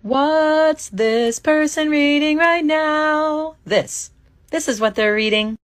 What's this person reading right now? This is what they're reading.